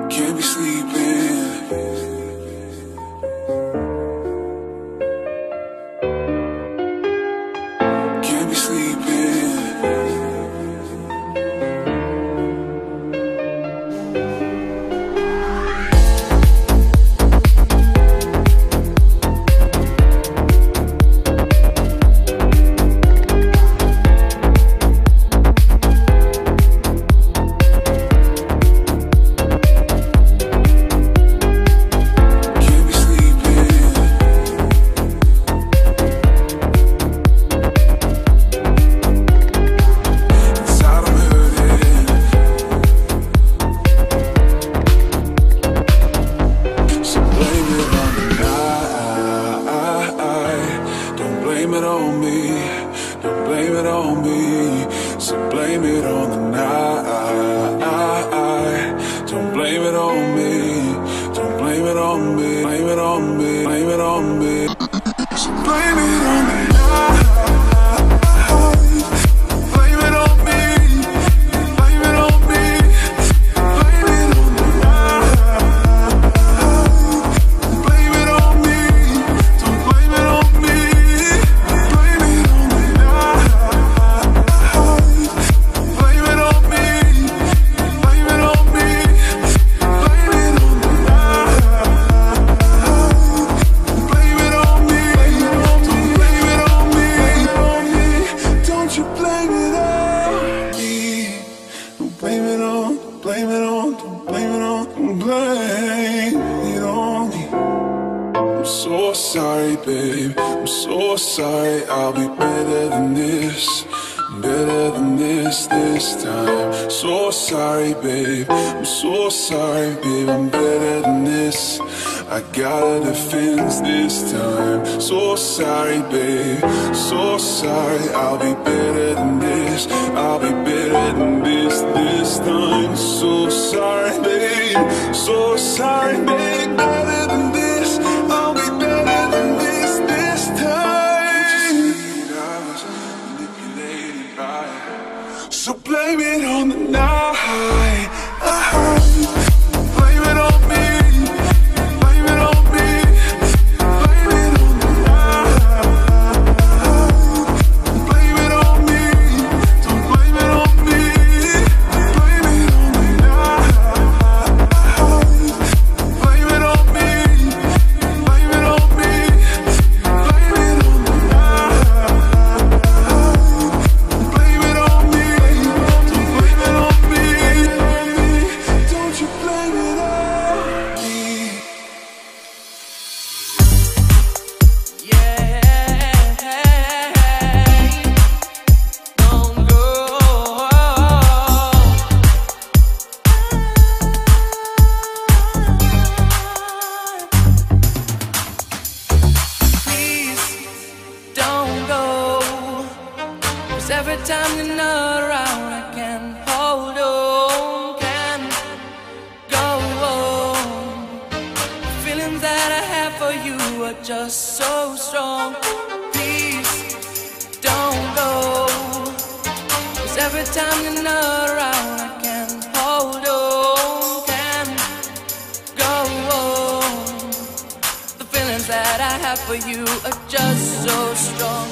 Can't be sleeping. Can't be sleeping. This time. So sorry, babe. I'm so sorry, babe. I'm better than this. I got a defense this time. So sorry, babe. So sorry. I'll be better than this. I'll be better than this time. So sorry, babe. So sorry, babe. Better than this. I'll be better than this time. So blame it on the night. Blame it on me. Blame it on me. Blame it on the night. Blame it on me. Don't blame it on me. Blame it on the night. Blame it on me. Blame it on me. Blame it on the night. Blame it on me. Every time you're not around, I can't hold on, can't go on. The feelings that I have for you are just so strong. Please don't go, 'cause every time you're not around, I can't hold on, can't go on. The feelings that I have for you are just so strong.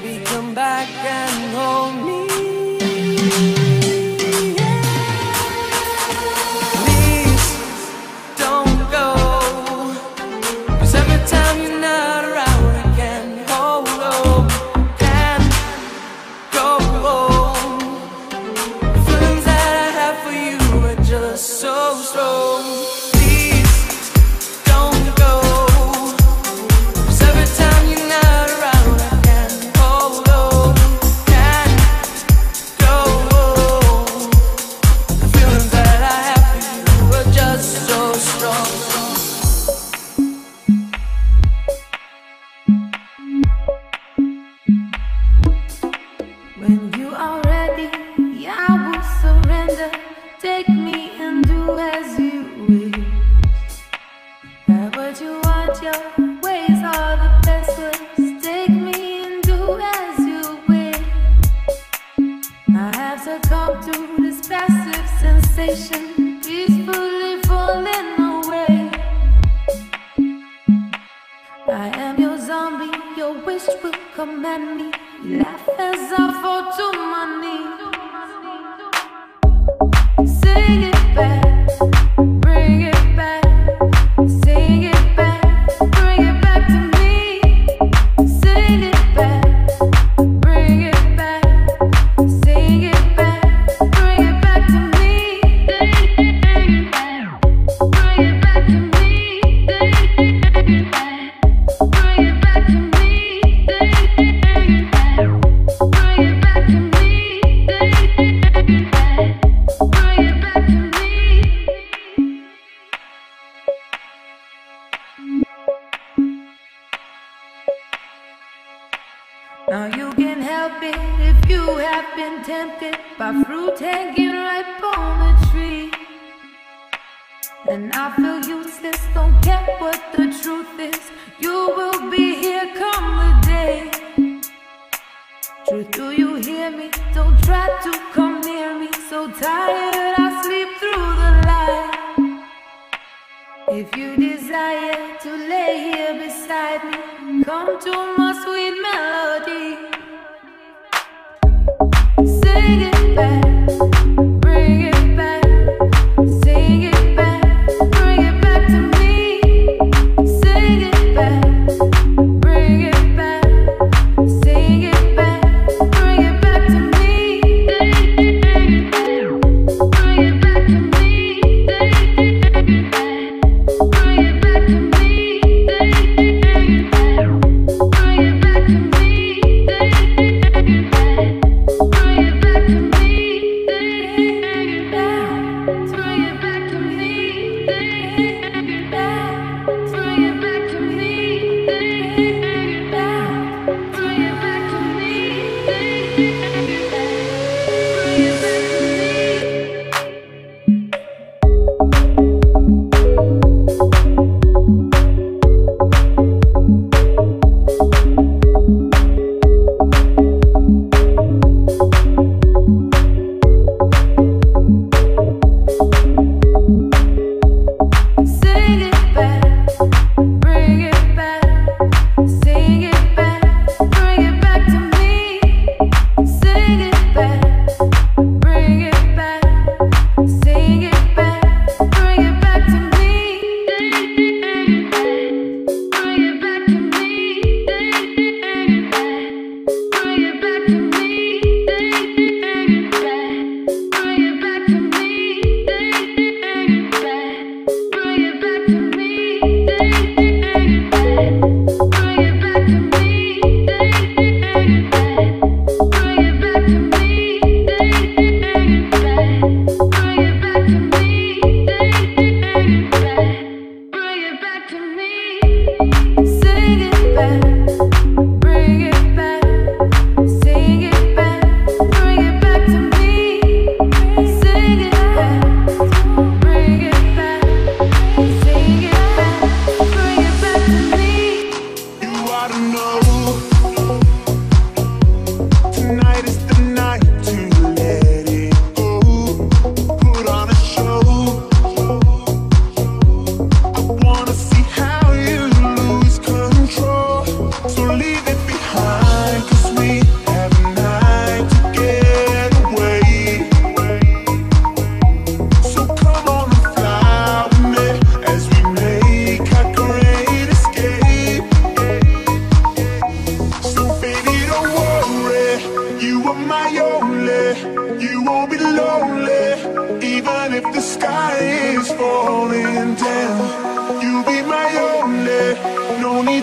baby, come back and hold me. Please don't go, 'cause every time you're not around I can't hold on, can't go on. The feelings that I have for you are just so strong. Please don't go, 'cause every time you're not around I can't hold on, can't go on. The feelings that I have for you are just so strong. When you are ready, I will surrender. Take me and do as you wish. Have what you want, your ways are the best ways. Take me and do as you wish. I have succumbed to this passive sensation, peacefully falling away. I am your zombie, your wish will command me. You laugh as I fall to my knees. Sing it back, bring it back. Sing it back, bring it back to me. Sing it back, bring it back. Sing it back, bring it back to me. Bring it back to me. Bring it back to me. Now you can help it if you have been tempted by fruit hanging ripe on the tree. And I feel useless, don't care what the truth is. You will be here come the day. Truth, do you hear me? Don't try to come near me. So tired I sleep through the light. If you desire to lay here beside me, come to my sweet melody. Sing it back, bring it back. Sing it back, bring it back to me. Sing it back, bring it back. Sing it back, bring it back to me. Bring it back to me. Bring it back to me.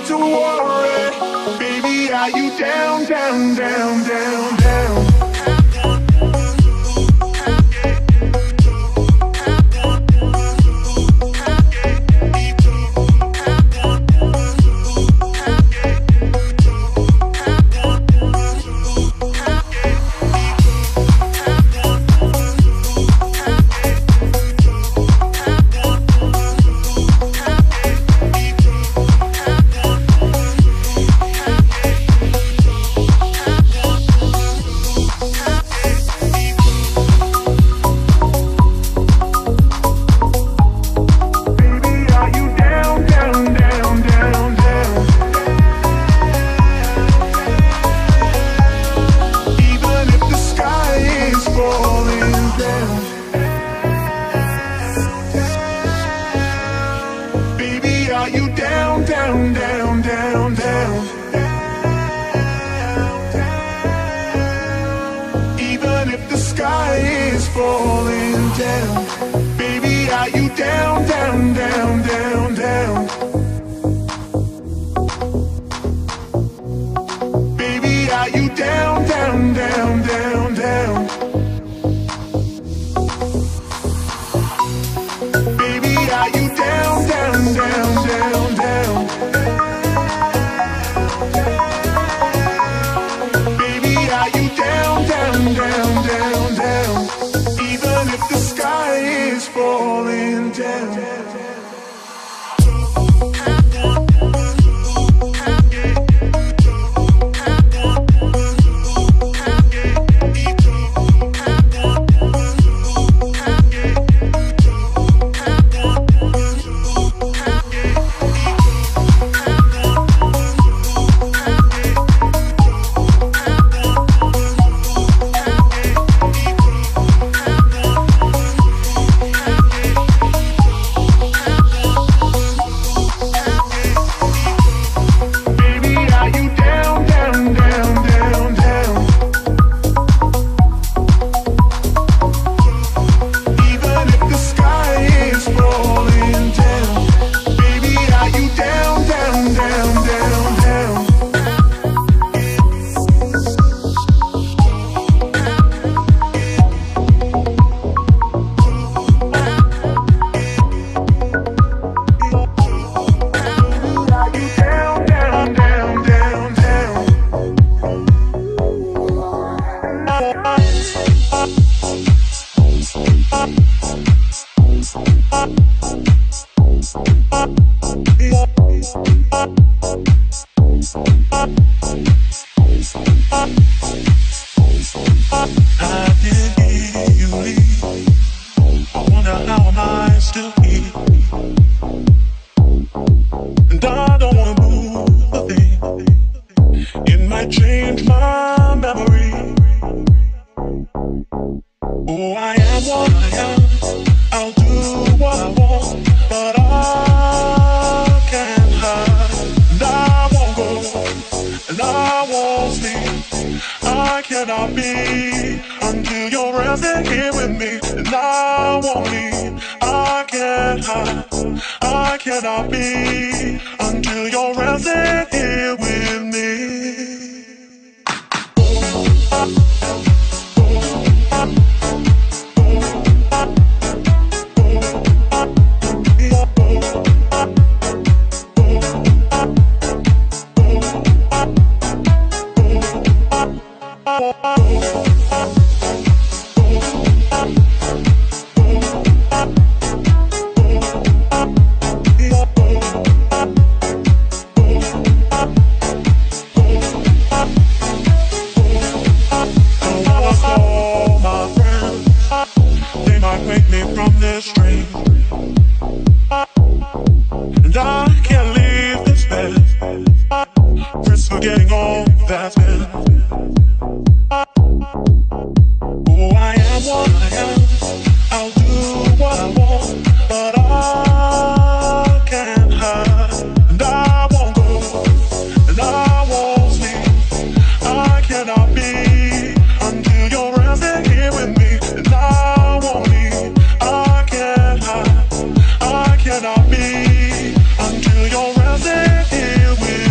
to worry. Baby, are you down, down, down, down, down? Until you're right there with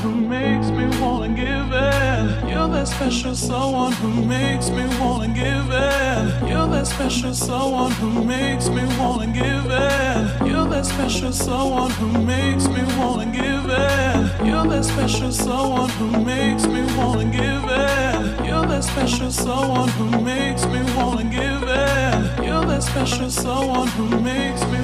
who makes me wanna give in. You're that special someone who makes me wanna give in. You're that special someone who makes me wanna give in. You're that special someone who makes me wanna give in. You're that special someone who makes me wanna give in. You're that special someone who makes me wanna give in. You're that special someone who makes me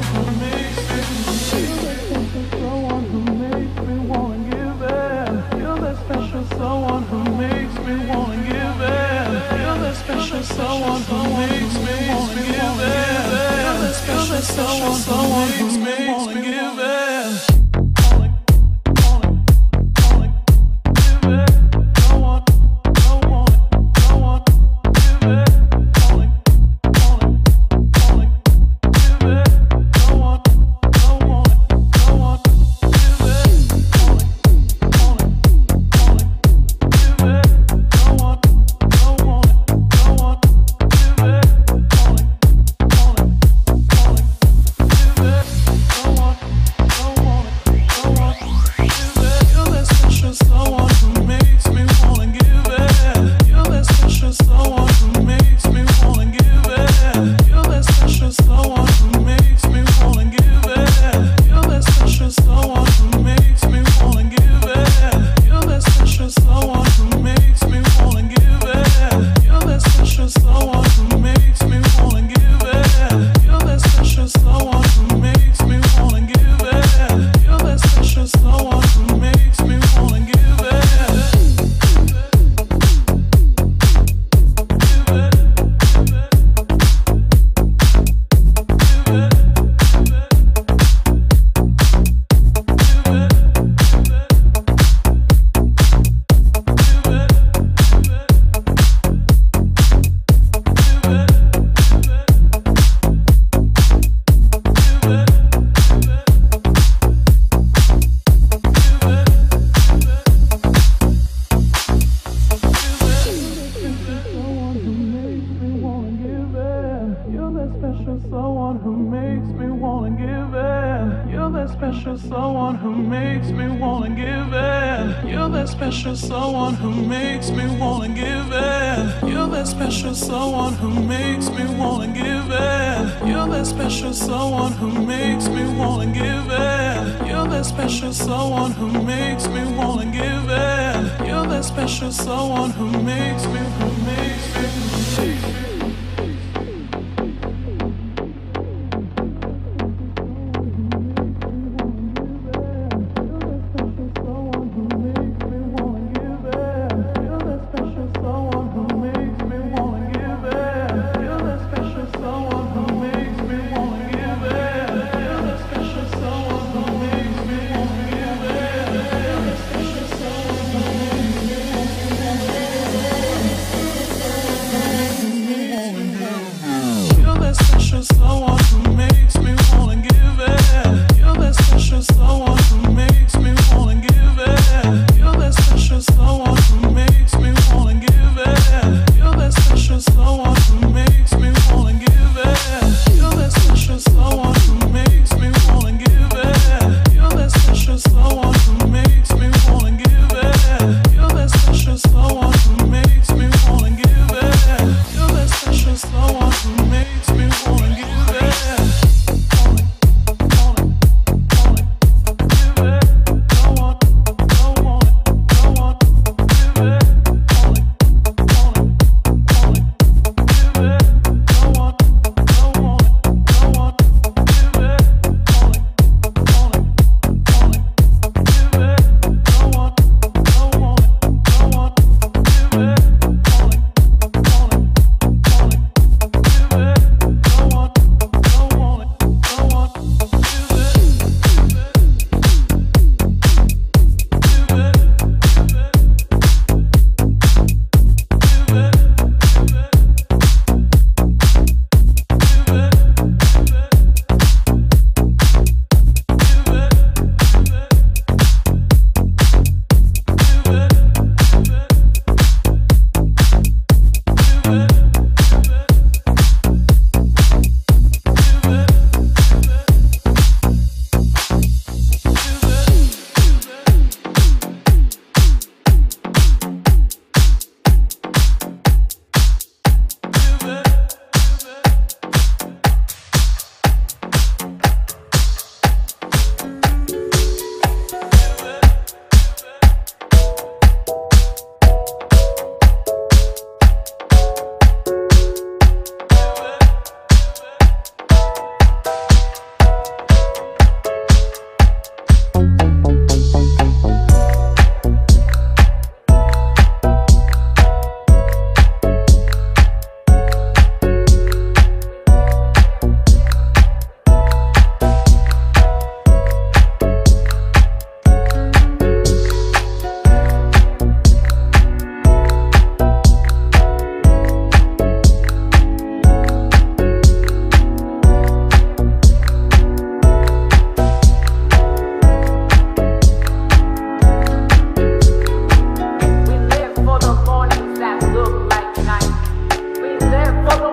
someone who makes me wanna give in. You're that special someone who makes me wanna give in. You're that special someone who makes me wanna give in. You're that special someone who makes me give in. Someone who makes me wanna give in. You're that special someone who makes me wanna give in. You're that special someone who makes me wanna give in. You're that special someone who makes me wanna give in. You're that special someone who makes me wanna give in. You're that special someone who makes me.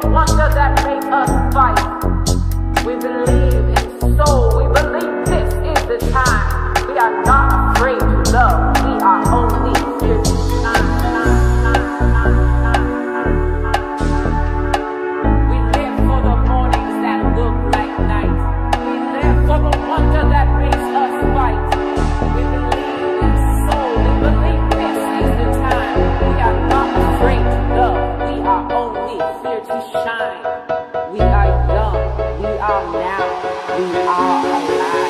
wonder that make us fight. We believe in soul. We believe this is the time. We are not afraid to love. We are only here to shine. We live for the mornings that look like night. We live for the wonder that makes us fight. We believe in soul. We believe this is the time. We are not afraid to love. We are only here to shine. We are young. We are now. We are alive.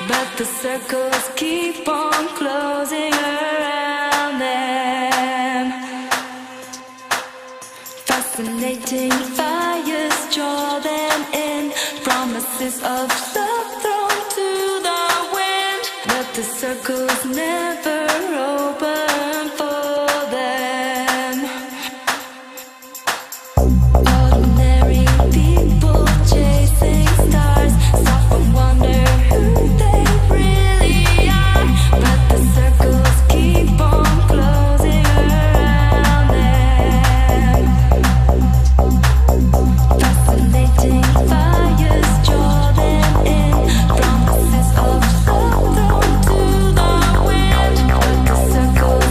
but the circles keep on closing around them. Fascinating fires draw them in, promises of love thrown to the wind, but the circles never open for them. Ordinary people chasing stars, stop and wonder who they really are, but the circles keep on closing around them. Fascinating fires draw them in, promises of love thrown to the wind, but the circles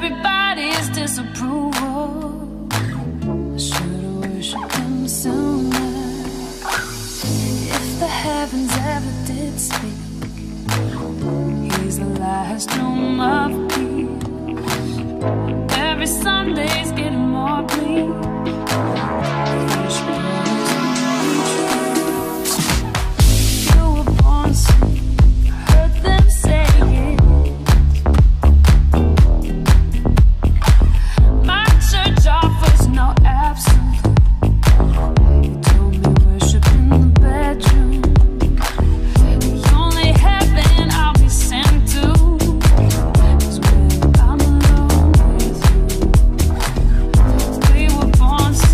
everybody's disapproval. I should've worshipped him sooner. If the heavens ever did speak, he's the last room of peace. Every Sunday's getting more bleak. You were born sick, heard them say it. My church offers no absolute. You told me worship in the bedroom. The only heaven I'll be sent to is when I'm alone with you. We were born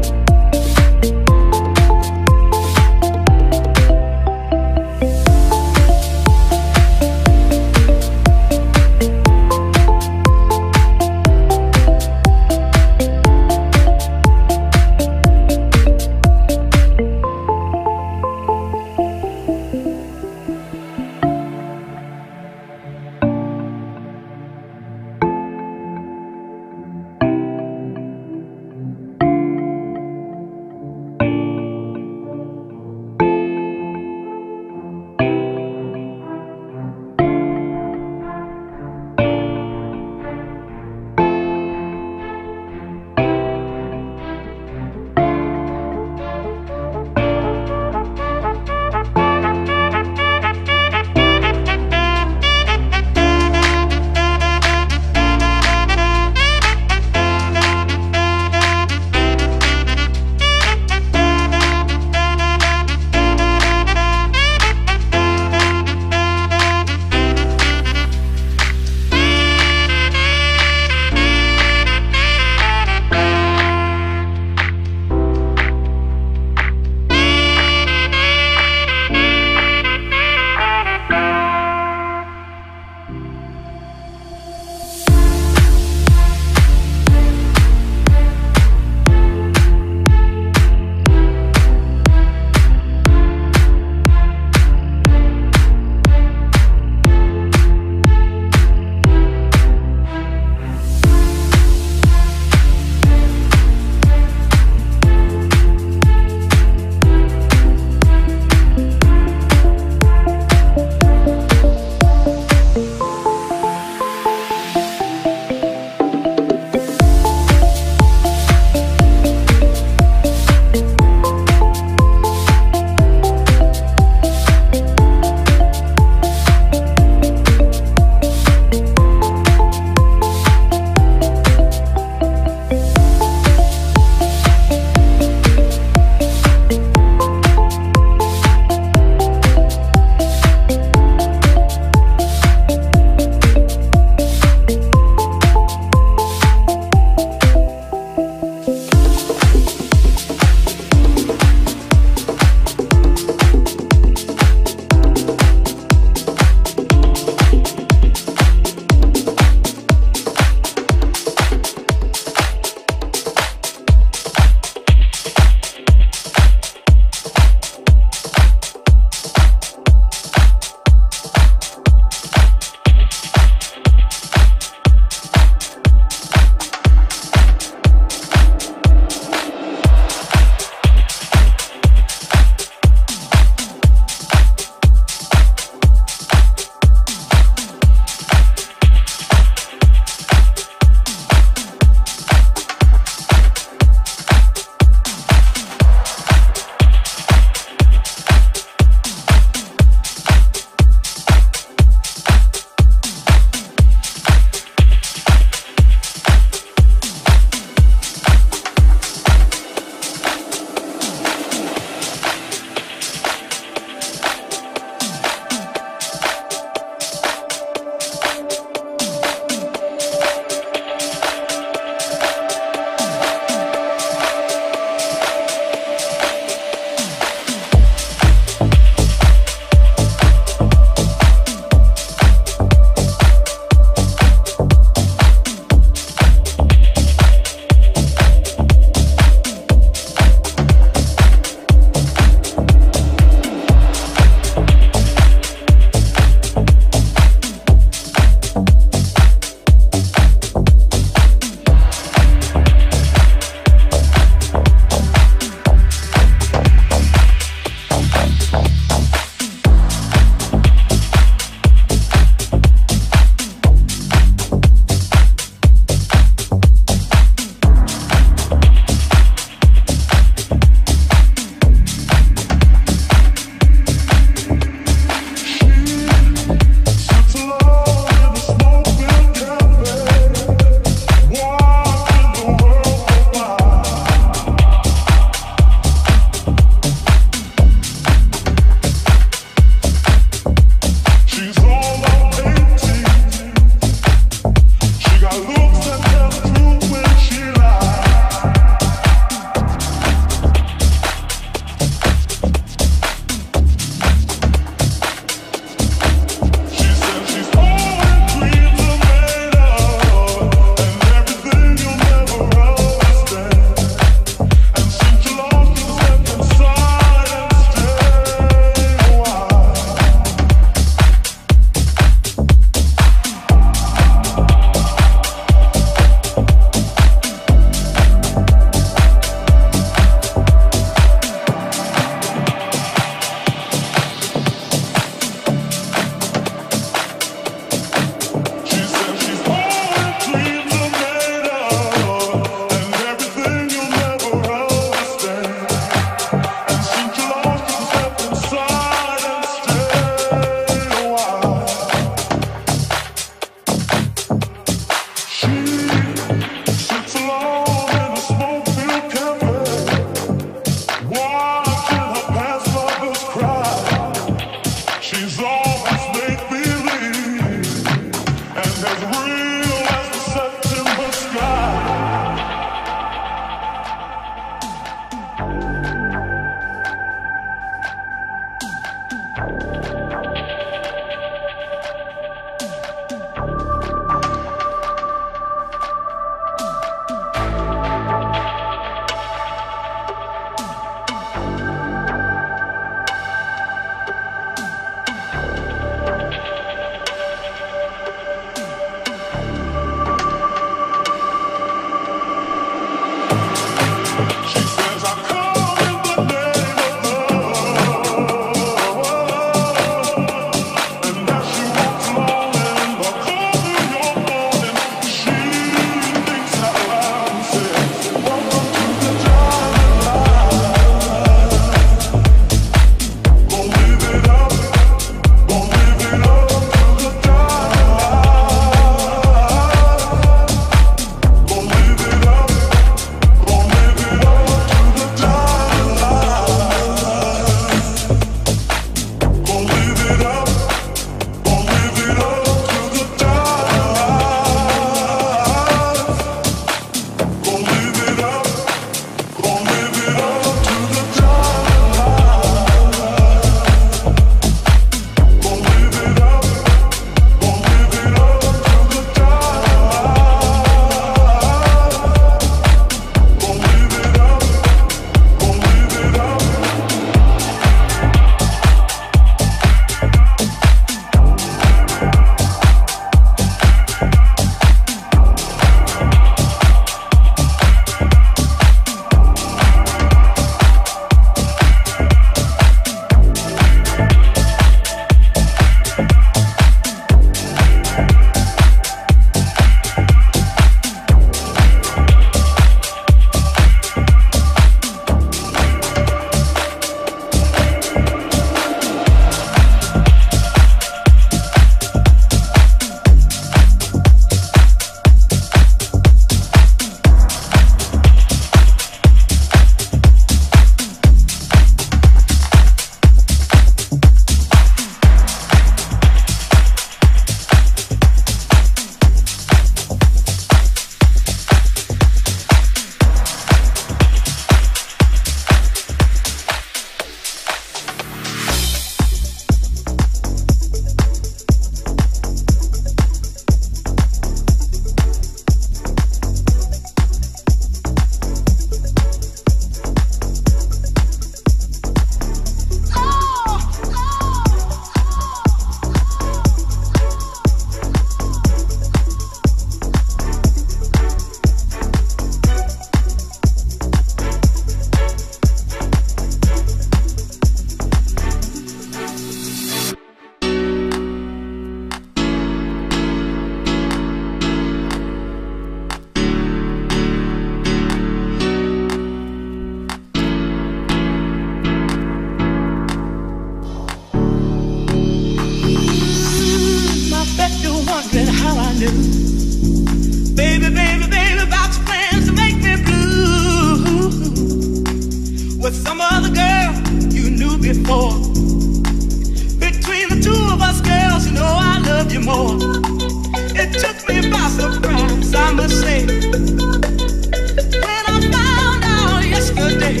other girl you knew before. Between the two of us, girls, you know I love you more. It took me by surprise, I must say, when I found out yesterday.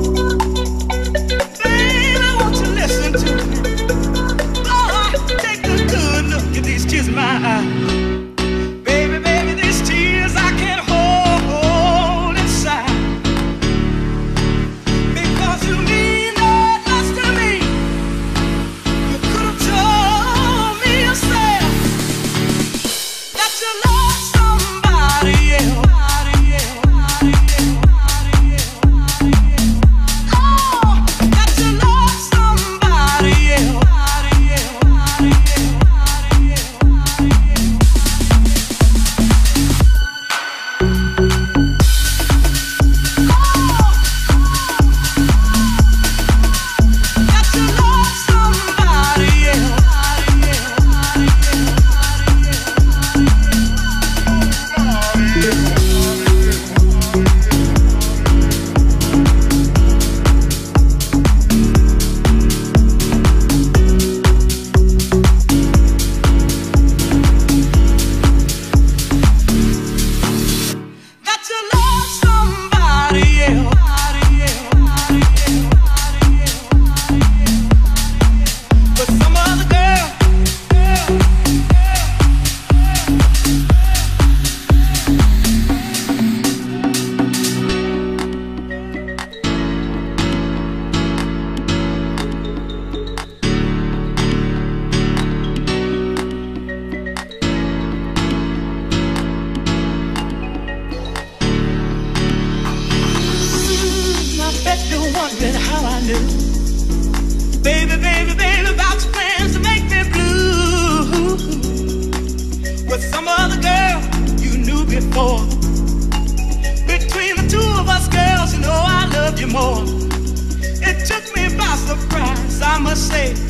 Baby, won't you listen to me? Oh, take a good look at these tears in my eyes. Baby, baby, these tears I can't hold inside. Because you mean that much to me. You could have told me yourself that you love somebody else. Oh, that you love somebody else. More. It took me by surprise, I must say.